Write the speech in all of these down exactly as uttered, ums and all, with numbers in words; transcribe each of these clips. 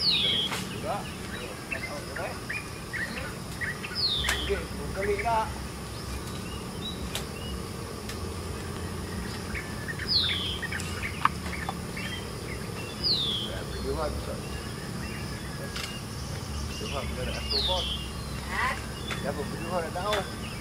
Juga. Okey, kali tak. Tuhan, Tuhan kita nak atur pun. Ha? Siapa pun Tuhan nak tahu.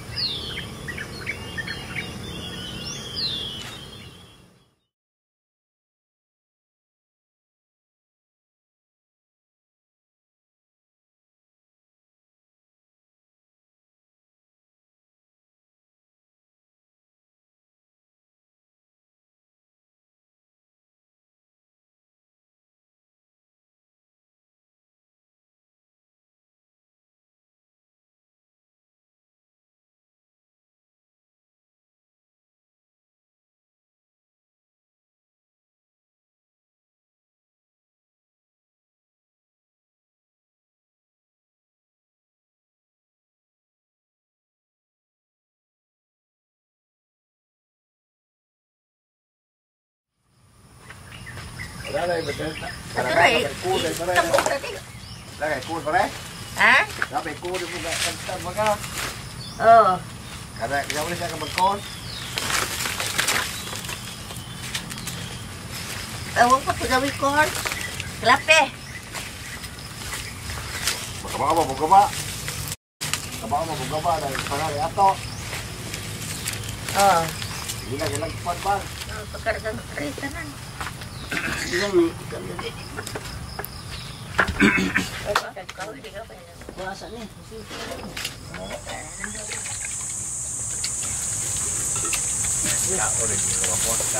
Đó đây mình lên cái này cua đây có đây trong cua đây đây này cua vào đấy hả đó này cua đi mình tâm tâm vào cái ờ cả đây nhau đi ra cầm con ờ không có tiga con kelapa cái bão vào một cái bão cái bão vào một cái bão này phải là để áp to ờ ini lagi lagi pan pan pekerjaan perikanan puasa nih. Ya, udah di rumah puasa.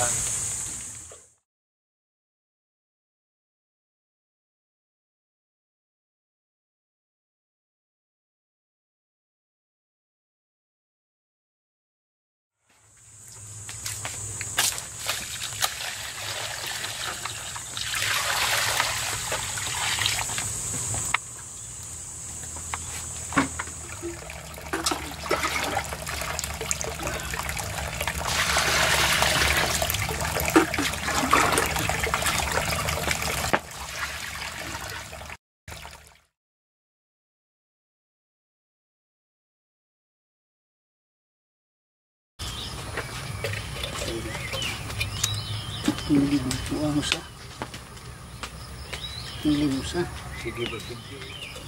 Hindi buang sa. Hindi sa. Sige ba sige.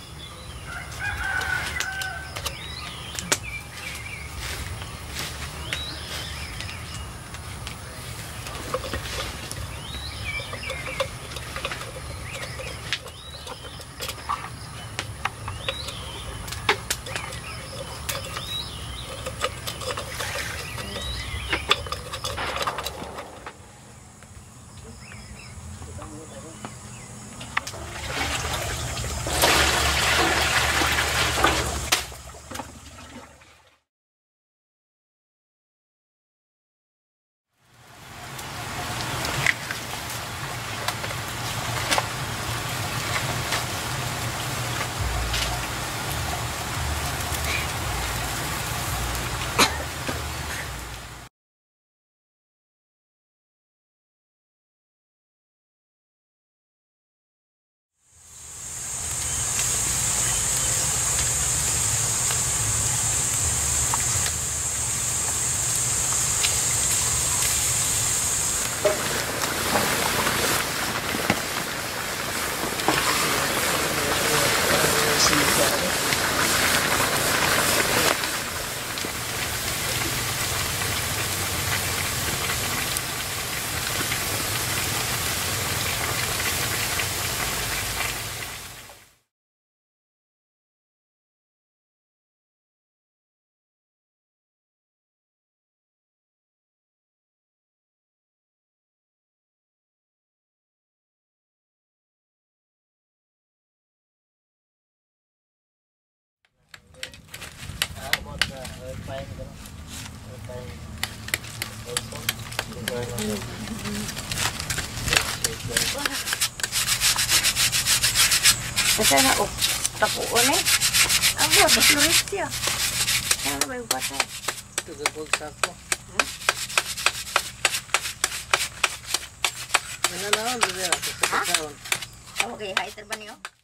Saya nak oh takut ni. Apa berfluoris dia? Yang lebih buat saya. Itu gebol sako. Mana lawan dia? Tahun. Okay, hi, terba niyo.